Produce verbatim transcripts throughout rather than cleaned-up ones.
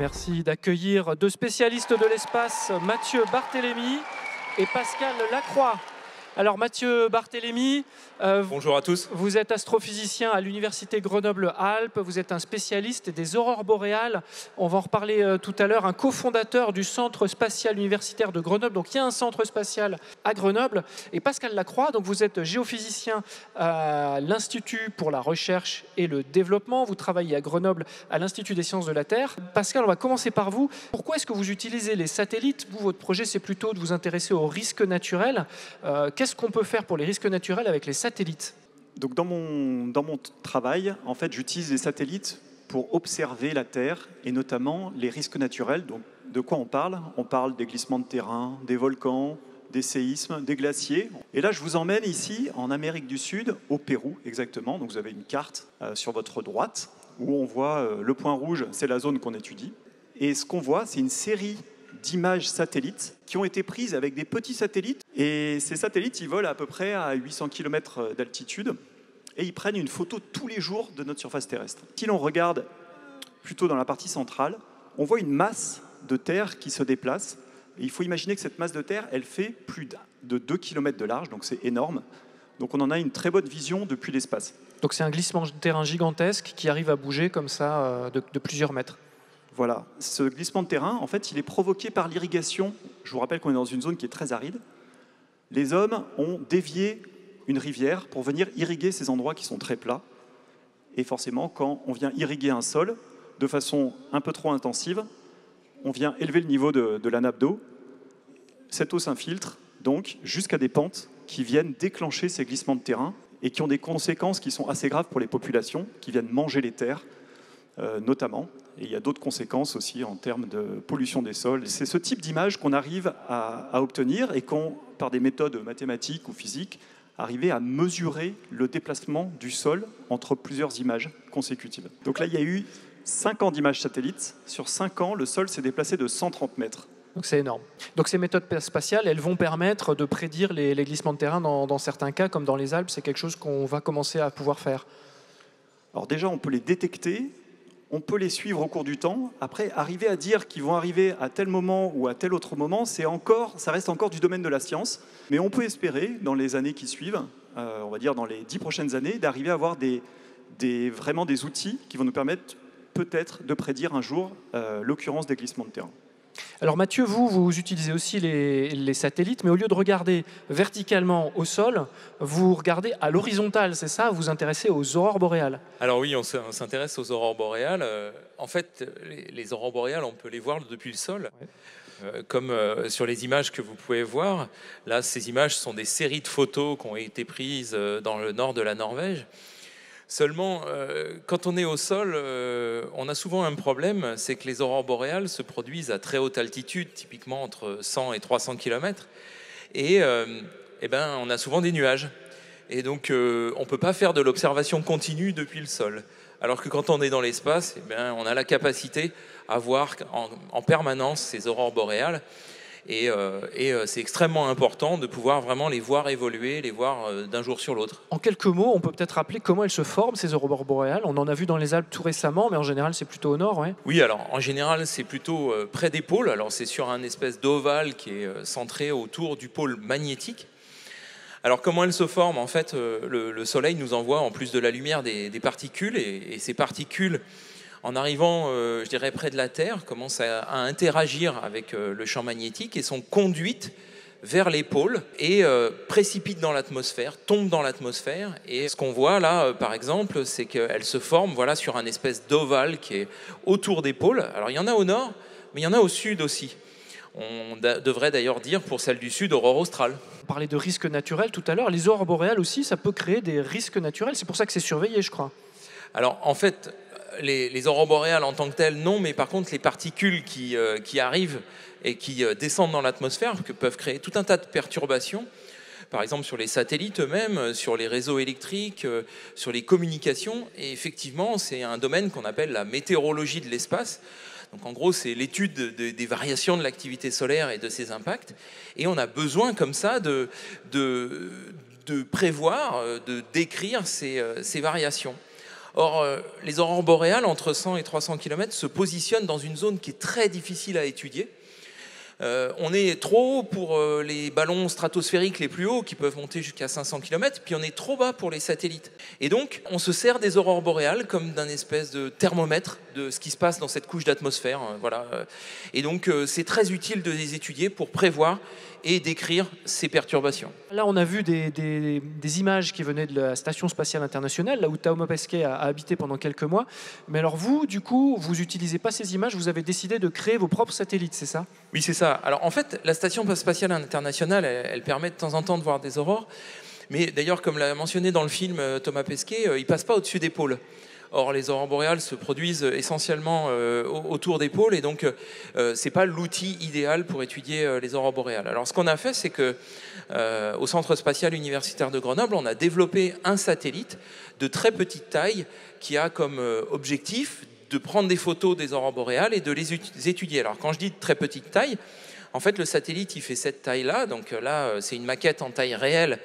Merci d'accueillir deux spécialistes de l'espace, Mathieu Barthélémy et Pascal Lacroix. Alors Mathieu Barthélémy, euh, bonjour à tous. Vous êtes astrophysicien à l'université Grenoble-Alpes, vous êtes un spécialiste des aurores boréales. On va en reparler euh, tout à l'heure, un cofondateur du centre spatial universitaire de Grenoble. Donc il y a un centre spatial à Grenoble. Et Pascal Lacroix, donc vous êtes géophysicien à l'Institut pour la recherche et le développement. Vous travaillez à Grenoble à l'Institut des sciences de la Terre. Pascal, on va commencer par vous. Pourquoi est-ce que vous utilisez les satellites? Vous, votre projet, c'est plutôt de vous intéresser aux risques naturels. Euh, Qu'est-ce qu'on peut faire pour les risques naturels avec les satellites? Donc dans mon, dans mon travail, en fait, j'utilise les satellites pour observer la Terre et notamment les risques naturels. Donc, de quoi on parle? On parle des glissements de terrain, des volcans, des séismes, des glaciers. Et là, je vous emmène ici, en Amérique du Sud, au Pérou exactement. Donc vous avez une carte euh, sur votre droite où on voit euh, le point rouge, c'est la zone qu'on étudie. Et ce qu'on voit, c'est une série d'images satellites qui ont été prises avec des petits satellites. Et ces satellites, ils volent à peu près à huit cents kilomètres d'altitude et ils prennent une photo tous les jours de notre surface terrestre. Si l'on regarde plutôt dans la partie centrale, on voit une masse de terre qui se déplace. Et il faut imaginer que cette masse de terre, elle fait plus de deux kilomètres de large, donc c'est énorme. Donc on en a une très bonne vision depuis l'espace. Donc c'est un glissement de terrain gigantesque qui arrive à bouger comme ça de, de plusieurs mètres. Voilà, ce glissement de terrain, en fait, il est provoqué par l'irrigation. Je vous rappelle qu'on est dans une zone qui est très aride. Les hommes ont dévié une rivière pour venir irriguer ces endroits qui sont très plats. Et forcément, quand on vient irriguer un sol de façon un peu trop intensive, on vient élever le niveau de, de la nappe d'eau. Cette eau s'infiltre donc jusqu'à des pentes qui viennent déclencher ces glissements de terrain et qui ont des conséquences qui sont assez graves pour les populations, qui viennent manger les terres, euh, notamment. Et il y a d'autres conséquences aussi en termes de pollution des sols. C'est ce type d'image qu'on arrive à, à obtenir et qu'on, par des méthodes mathématiques ou physiques, arriver à mesurer le déplacement du sol entre plusieurs images consécutives. Donc là, il y a eu cinq ans d'images satellites. Sur cinq ans, le sol s'est déplacé de cent trente mètres. Donc c'est énorme. Donc ces méthodes spatiales, elles vont permettre de prédire les, les glissements de terrain dans, dans certains cas, comme dans les Alpes. C'est quelque chose qu'on va commencer à pouvoir faire. Alors déjà, on peut les détecter. On peut les suivre au cours du temps. Après, arriver à dire qu'ils vont arriver à tel moment ou à tel autre moment, c'est encore, ça reste encore du domaine de la science. Mais on peut espérer, dans les années qui suivent, euh, on va dire dans les dix prochaines années, d'arriver à avoir des, des, vraiment des outils qui vont nous permettre peut-être de prédire un jour euh, l'occurrence des glissements de terrain. Alors Mathieu, vous, vous utilisez aussi les, les satellites, mais au lieu de regarder verticalement au sol, vous regardez à l'horizontale, c'est ça? Vous vous intéressez aux aurores boréales? Alors oui, on s'intéresse aux aurores boréales. En fait, les, les aurores boréales, on peut les voir depuis le sol. Ouais. Euh, comme euh, sur les images que vous pouvez voir. Là, ces images sont des séries de photos qui ont été prises euh, dans le nord de la Norvège. Seulement, euh, quand on est au sol, euh, on a souvent un problème, c'est que les aurores boréales se produisent à très haute altitude, typiquement entre cent et trois cents kilomètres, et, euh, eh ben, on a souvent des nuages. Et donc, euh, on ne peut pas faire de l'observation continue depuis le sol. Alors que quand on est dans l'espace, eh ben, on a la capacité à voir en, en permanence ces aurores boréales. Et, euh, et euh, c'est extrêmement important de pouvoir vraiment les voir évoluer, les voir euh, d'un jour sur l'autre. En quelques mots, on peut peut-être rappeler comment elles se forment, ces aurores boréales. On en a vu dans les Alpes tout récemment, mais en général, c'est plutôt au nord. Ouais. Oui, alors en général, c'est plutôt euh, près des pôles. Alors c'est sur un espèce d'ovale qui est euh, centré autour du pôle magnétique. Alors comment elles se forment? En fait, euh, le, le Soleil nous envoie, en plus de la lumière, des, des particules. Et, et ces particules, en arrivant, euh, je dirais, près de la Terre, commencent à, à interagir avec euh, le champ magnétique et sont conduites vers les pôles et euh, précipitent dans l'atmosphère, tombent dans l'atmosphère. Et ce qu'on voit là, euh, par exemple, c'est qu'elles se forment voilà, sur un espèce d'ovale qui est autour des pôles. Alors il y en a au nord, mais il y en a au sud aussi. On devrait d'ailleurs dire pour celle du sud, aurore australe. On parlait de risques naturels tout à l'heure. Les aurores boréales aussi, ça peut créer des risques naturels. C'est pour ça que c'est surveillé, je crois. Alors en fait, les, les aurores boréales en tant que telles, non, mais par contre les particules qui, euh, qui arrivent et qui euh, descendent dans l'atmosphère que peuvent créer tout un tas de perturbations, par exemple sur les satellites eux-mêmes, sur les réseaux électriques, euh, sur les communications. Et effectivement, c'est un domaine qu'on appelle la météorologie de l'espace. Donc en gros, c'est l'étude de, de, des variations de l'activité solaire et de ses impacts. Et on a besoin comme ça de, de, de prévoir, de décrire ces, ces variations. Or, euh, les aurores boréales, entre cent et trois cents kilomètres, se positionnent dans une zone qui est très difficile à étudier. Euh, on est trop haut pour euh, les ballons stratosphériques les plus hauts qui peuvent monter jusqu'à cinq cents kilomètres, puis on est trop bas pour les satellites. Et donc, on se sert des aurores boréales comme d'un espèce de thermomètre de ce qui se passe dans cette couche d'atmosphère. Euh, voilà. Et donc, euh, c'est très utile de les étudier pour prévoir et décrire ces perturbations. Là, on a vu des, des, des images qui venaient de la Station spatiale internationale, là où Thomas Pesquet a, a habité pendant quelques mois. Mais alors vous, du coup, vous n'utilisez pas ces images, vous avez décidé de créer vos propres satellites, c'est ça? Oui, c'est ça. Alors en fait, la Station spatiale internationale, elle, elle permet de temps en temps de voir des aurores. Mais d'ailleurs, comme l'a mentionné dans le film Thomas Pesquet, il ne passe pas au-dessus des pôles. Or, les aurores boréales se produisent essentiellement euh, autour des pôles et donc euh, ce n'est pas l'outil idéal pour étudier euh, les aurores boréales. Alors, ce qu'on a fait, c'est que euh, au Centre spatial universitaire de Grenoble, on a développé un satellite de très petite taille qui a comme euh, objectif de prendre des photos des aurores boréales et de les étudier. Alors, quand je dis de très petite taille, en fait, le satellite, il fait cette taille-là. Donc là, c'est une maquette en taille réelle.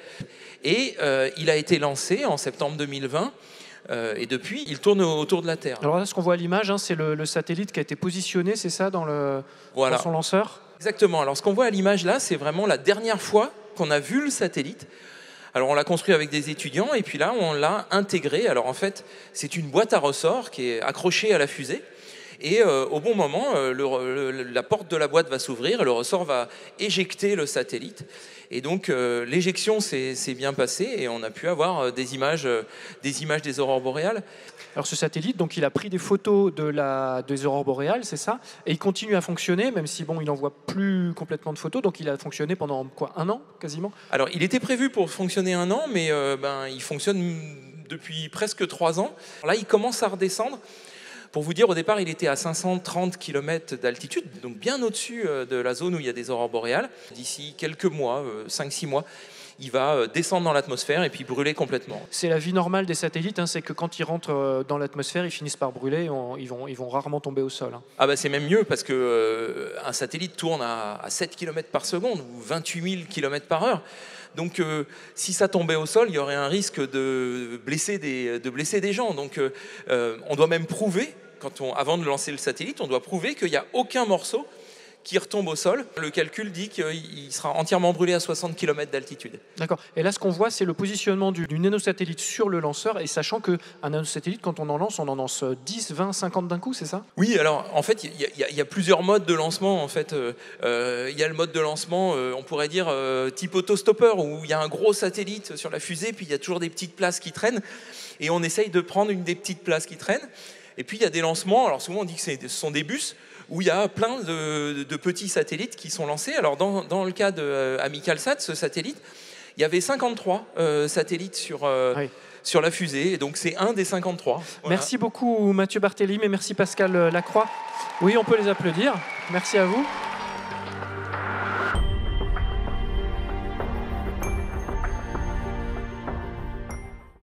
Et euh, il a été lancé en septembre deux mille vingt. Euh, et depuis, il tourne autour de la Terre. Alors là, ce qu'on voit à l'image, hein, c'est le, le satellite qui a été positionné, c'est ça, dans, le, voilà. dans son lanceur? Exactement. Alors ce qu'on voit à l'image là, c'est vraiment la dernière fois qu'on a vu le satellite. Alors on l'a construit avec des étudiants et puis là, on l'a intégré. Alors en fait, c'est une boîte à ressort qui est accrochée à la fusée. Et euh, au bon moment, euh, le, le, la porte de la boîte va s'ouvrir et le ressort va éjecter le satellite. Et donc euh, l'éjection s'est bien passée et on a pu avoir des images, euh, des images des aurores boréales. Alors ce satellite, donc, il a pris des photos de la, des aurores boréales, c'est ça? Et il continue à fonctionner, même si bon, il n'envoie plus complètement de photos. Donc il a fonctionné pendant quoi, un an quasiment? Alors il était prévu pour fonctionner un an, mais euh, ben, il fonctionne depuis presque trois ans. Là, il commence à redescendre. Pour vous dire, au départ, il était à cinq cent trente kilomètres d'altitude, donc bien au-dessus de la zone où il y a des aurores boréales. D'ici quelques mois, cinq six mois, il va descendre dans l'atmosphère et puis brûler complètement. C'est la vie normale des satellites, hein, c'est que quand ils rentrent dans l'atmosphère, ils finissent par brûler, on, ils, vont, ils vont rarement tomber au sol. Hein. Ah bah c'est même mieux parce que euh, un satellite tourne à, à sept kilomètres par seconde ou vingt-huit mille kilomètres par heure. Donc, euh, si ça tombait au sol, il y aurait un risque de blesser des, de blesser des gens. Donc, euh, on doit même prouver, quand on, avant de lancer le satellite, on doit prouver qu'il n'y a aucun morceau qui retombe au sol. Le calcul dit qu'il sera entièrement brûlé à soixante kilomètres d'altitude. D'accord. Et là, ce qu'on voit, c'est le positionnement du, du nanosatellite sur le lanceur, et sachant qu'un nanosatellite, quand on en lance, on en lance dix, vingt, cinquante d'un coup, c'est ça? Oui, alors en fait, il y, y, y a plusieurs modes de lancement. En fait, il euh, y a le mode de lancement, euh, on pourrait dire euh, type autostoppeur, où il y a un gros satellite sur la fusée, puis il y a toujours des petites places qui traînent, et on essaye de prendre une des petites places qui traînent. Et puis il y a des lancements, alors souvent on dit que ce sont des bus, où il y a plein de, de petits satellites qui sont lancés. Alors dans, dans le cas de euh, AmicalSat, ce satellite, il y avait cinquante-trois euh, satellites sur, euh, oui. sur la fusée, et donc c'est un des cinquante-trois. Voilà. Merci beaucoup Mathieu Barthélim et merci Pascal Lacroix. Oui, on peut les applaudir. Merci à vous.